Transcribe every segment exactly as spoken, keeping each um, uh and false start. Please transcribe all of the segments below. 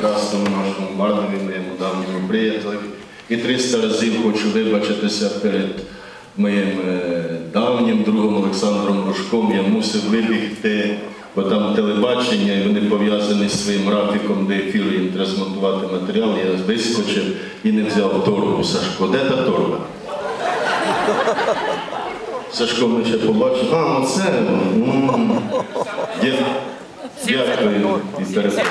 Красному нашому Мардові, моєму давньому приятелю. І триста разів хочу вибачитися перед моїм давнім другом Олександром Рожком. Я мусив вибігти, бо там телебачення, і вони пов'язані з своїм графіком до ефіру, їм треба змонтувати матеріал. Я вискочив і не взяв торбу. Сашко, де та торба? Сашко мене ще побачив. А, оце? Дякую. І перед...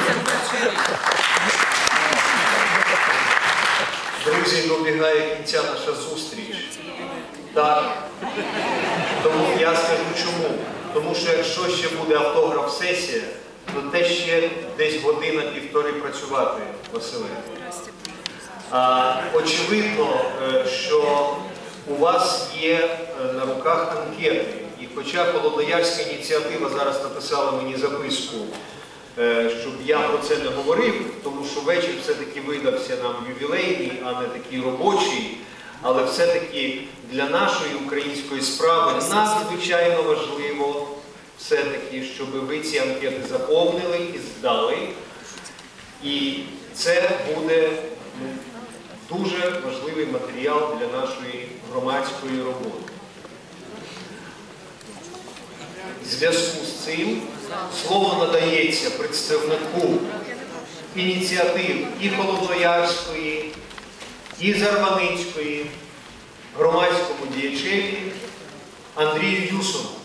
Друзі, добігає кінця наша зустріч. Так. Тому я скажу чому. Тому що якщо ще буде автограф-сесія, то те ще десь година-півтори працювати, Василе. А, очевидно, що у вас є на руках анкети. І хоча Холодноярська ініціатива зараз написала мені записку, щоб я про це не говорив, тому що вечір все-таки видався нам ювілейний, а не такий робочий, але все-таки для нашої української справи надзвичайно важливо все-таки, щоб ви ці анкети заповнили і здали. І це буде дуже важливий матеріал для нашої громадської роботи. В зв'язку з цим слово надається представнику ініціатив і Холодноярської, і Зарваницької, громадському діячеві Андрію Юсову.